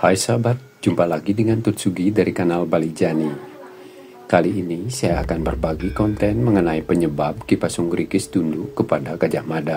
Hai sahabat, jumpa lagi dengan Tutsugi dari kanal Bali Jani. Kali ini saya akan berbagi konten mengenai penyebab Ki Pasungrikis tunduk kepada Gajah Mada.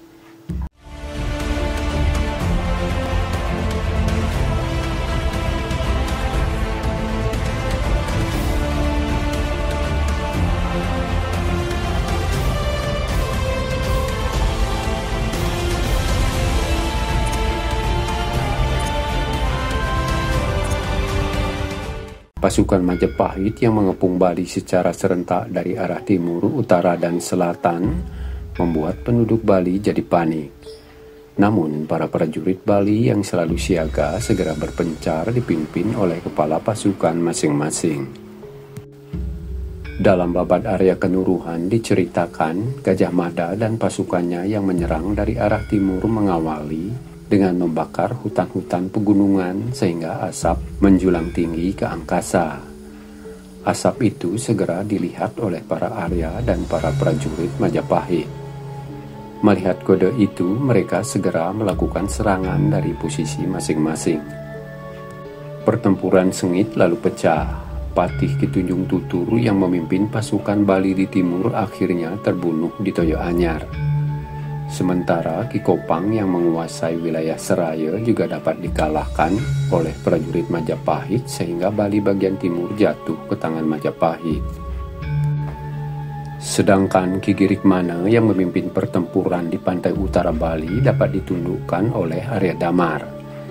Pasukan Majapahit yang mengepung Bali secara serentak dari arah timur, utara, dan selatan membuat penduduk Bali jadi panik. Namun, para prajurit Bali yang selalu siaga segera berpencar dipimpin oleh kepala pasukan masing-masing. Dalam babat Arya Kenuruhan diceritakan Gajah Mada dan pasukannya yang menyerang dari arah timur mengawali dengan membakar hutan-hutan pegunungan sehingga asap menjulang tinggi ke angkasa. Asap itu segera dilihat oleh para Arya dan para prajurit Majapahit. Melihat kode itu, mereka segera melakukan serangan dari posisi masing-masing. Pertempuran sengit lalu pecah. Patih Ki Tunjung Tutur yang memimpin pasukan Bali di timur akhirnya terbunuh di Toyo Anyar. Sementara Ki Kopang yang menguasai wilayah Seraya juga dapat dikalahkan oleh prajurit Majapahit sehingga Bali bagian timur jatuh ke tangan Majapahit. Sedangkan Ki Girikmana yang memimpin pertempuran di pantai utara Bali dapat ditundukkan oleh Arya Damar.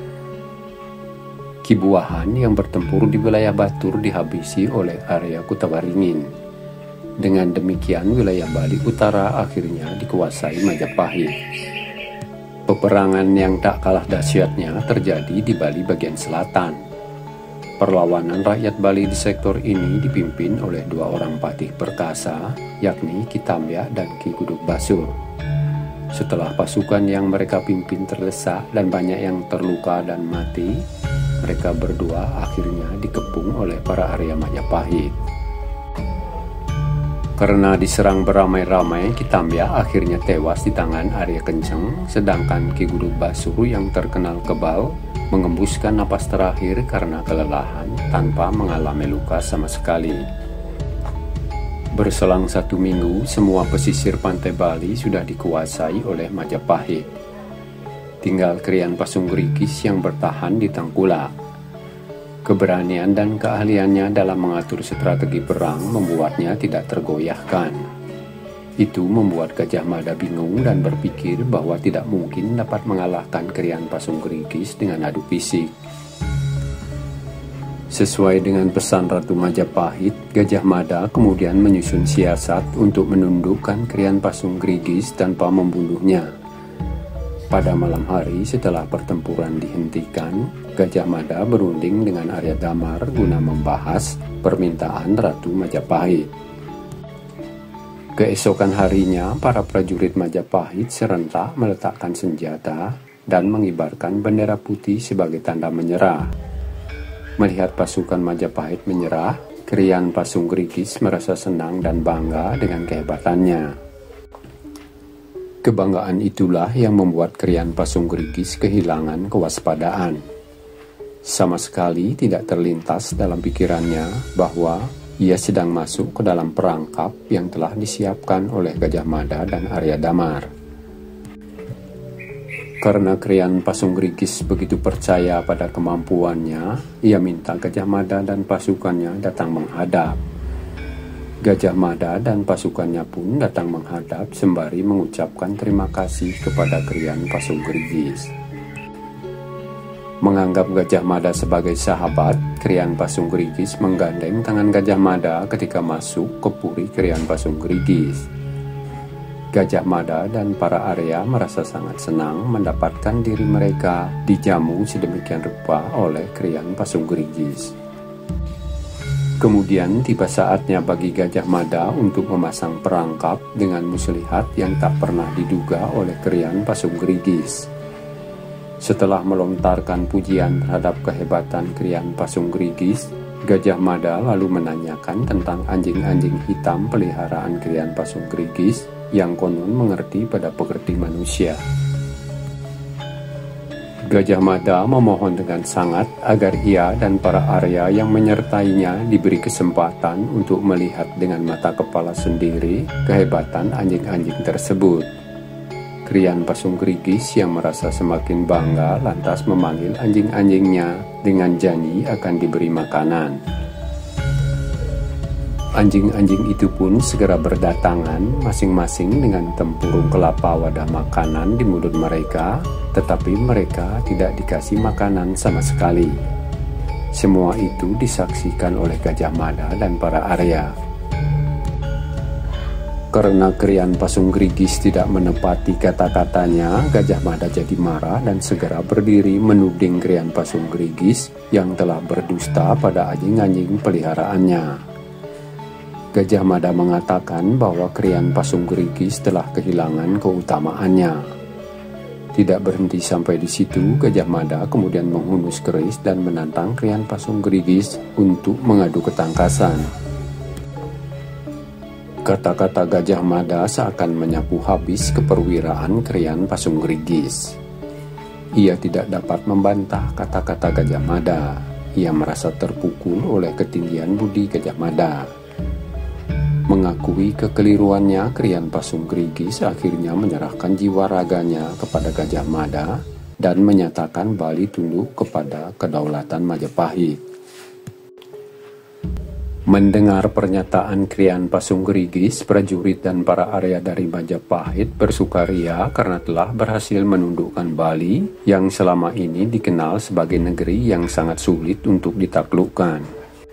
Ki Buahan yang bertempur di wilayah Batur dihabisi oleh Arya Kutawaringin. Dengan demikian wilayah Bali Utara akhirnya dikuasai Majapahit. Peperangan yang tak kalah dahsyatnya terjadi di Bali bagian selatan. Perlawanan rakyat Bali di sektor ini dipimpin oleh dua orang patih perkasa, yakni Ki Tambyak dan Ki Guduk Basur. Setelah pasukan yang mereka pimpin terdesak dan banyak yang terluka dan mati, mereka berdua akhirnya dikepung oleh para Arya Majapahit. Karena diserang beramai-ramai, Ki Tambyak akhirnya tewas di tangan Arya Kenceng, sedangkan Ki Guduk Basur yang terkenal kebal mengembuskan napas terakhir karena kelelahan tanpa mengalami luka sama sekali. Berselang 1 minggu, semua pesisir pantai Bali sudah dikuasai oleh Majapahit. Tinggal Krian Pasungrikis yang bertahan di Tangkulak. Keberanian dan keahliannya dalam mengatur strategi perang membuatnya tidak tergoyahkan. Itu membuat Gajah Mada bingung dan berpikir bahwa tidak mungkin dapat mengalahkan Krian Pasungrikis dengan adu fisik. Sesuai dengan pesan Ratu Majapahit, Gajah Mada kemudian menyusun siasat untuk menundukkan Krian Pasungrikis tanpa membunuhnya. Pada malam hari setelah pertempuran dihentikan, Gajah Mada berunding dengan Arya Damar guna membahas permintaan Ratu Majapahit. Keesokan harinya, para prajurit Majapahit serentak meletakkan senjata dan mengibarkan bendera putih sebagai tanda menyerah. Melihat pasukan Majapahit menyerah, Krian Pasungrikis merasa senang dan bangga dengan kehebatannya. Kebanggaan itulah yang membuat Krian Pasungrikis kehilangan kewaspadaan. Sama sekali tidak terlintas dalam pikirannya bahwa ia sedang masuk ke dalam perangkap yang telah disiapkan oleh Gajah Mada dan Arya Damar. Karena Krian Pasungrikis begitu percaya pada kemampuannya, ia minta Gajah Mada dan pasukannya datang menghadap. Gajah Mada dan pasukannya pun datang menghadap sembari mengucapkan terima kasih kepada Krian Pasungrikis. Menganggap Gajah Mada sebagai sahabat, Krian Pasungrikis menggandeng tangan Gajah Mada ketika masuk ke puri Krian Pasungrikis. Gajah Mada dan para Arya merasa sangat senang mendapatkan diri mereka dijamu sedemikian rupa oleh Krian Pasungrikis. Kemudian tiba saatnya bagi Gajah Mada untuk memasang perangkap dengan muslihat yang tak pernah diduga oleh Krian Pasungrikis. Setelah melontarkan pujian terhadap kehebatan Krian Pasungrikis, Gajah Mada lalu menanyakan tentang anjing-anjing hitam peliharaan Krian Pasungrikis yang konon mengerti pada pekerti manusia. Gajah Mada memohon dengan sangat agar ia dan para Arya yang menyertainya diberi kesempatan untuk melihat dengan mata kepala sendiri kehebatan anjing-anjing tersebut. Krian Pasung Gerigis yang merasa semakin bangga lantas memanggil anjing-anjingnya dengan janji akan diberi makanan. Anjing-anjing itu pun segera berdatangan masing-masing dengan tempurung kelapa wadah makanan di mulut mereka, tetapi mereka tidak dikasih makanan sama sekali. Semua itu disaksikan oleh Gajah Mada dan para Arya. Karena Krian Pasung Gerigis tidak menepati kata-katanya, Gajah Mada jadi marah dan segera berdiri menuding Krian Pasung Gerigis yang telah berdusta pada anjing-anjing peliharaannya. Gajah Mada mengatakan bahwa Krian Pasung Gerigis telah kehilangan keutamaannya. Tidak berhenti sampai di situ, Gajah Mada kemudian menghunus keris dan menantang Krian Pasung Gerigis untuk mengadu ketangkasan. Kata-kata Gajah Mada seakan menyapu habis keperwiraan Krian Pasung Gerigis. Ia tidak dapat membantah kata-kata Gajah Mada. Ia merasa terpukul oleh ketinggian budi Gajah Mada. Mengakui kekeliruannya, Krian Pasung Gerigis akhirnya menyerahkan jiwa raganya kepada Gajah Mada dan menyatakan Bali tunduk kepada kedaulatan Majapahit. Mendengar pernyataan Krian Pasung Gerigis, prajurit dan para Arya dari Majapahit bersukaria karena telah berhasil menundukkan Bali yang selama ini dikenal sebagai negeri yang sangat sulit untuk ditaklukkan.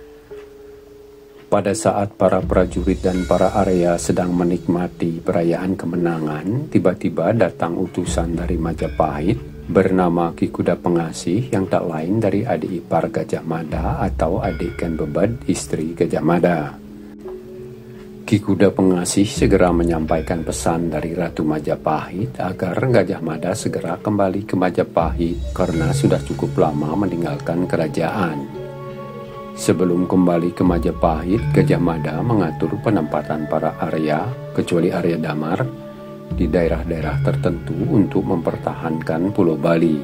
Pada saat para prajurit dan para Arya sedang menikmati perayaan kemenangan, tiba-tiba datang utusan dari Majapahit bernama Ki Kuda Pengasih yang tak lain dari adik ipar Gajah Mada atau adik Ken Bebed, istri Gajah Mada. Ki Kuda Pengasih segera menyampaikan pesan dari Ratu Majapahit agar Gajah Mada segera kembali ke Majapahit karena sudah cukup lama meninggalkan kerajaan. Sebelum kembali ke Majapahit, Gajah Mada mengatur penempatan para Arya, kecuali Arya Damar, di daerah-daerah tertentu untuk mempertahankan Pulau Bali.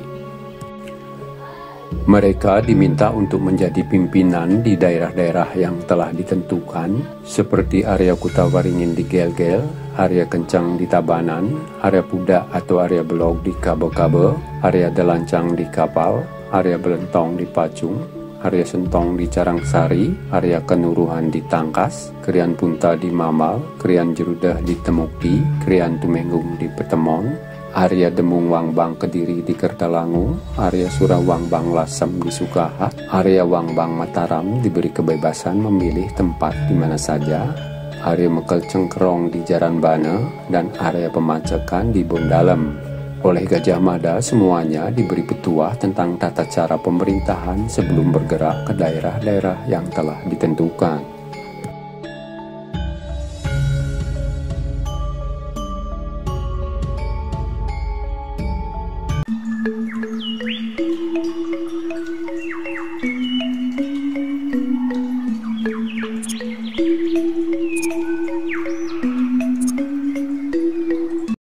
Mereka diminta untuk menjadi pimpinan di daerah-daerah yang telah ditentukan, seperti Arya Kutawaringin di Gel-Gel, Arya Kencang di Tabanan, Arya Pudak atau Arya Belog di Kabe-Kabe, Arya Delancang di Kapal, Arya Belentong di Pacung, Arya Sentong di Carangsari, Arya Kenuruhan di Tangkas, Krian Punta di Mamal, Krian Jerudah di Temukti, Krian Tumenggung di Petemon, Arya Demung Wangbang Kediri di Kertalangu, Arya Surawangbang Lasem di Sukahat, Arya Wangbang Mataram diberi kebebasan memilih tempat di mana saja, Arya Mekel Cengkerong di Jaranbana, dan Arya Pemacekan di Bondalem. Oleh Gajah Mada semuanya diberi petuah tentang tata cara pemerintahan sebelum bergerak ke daerah-daerah yang telah ditentukan.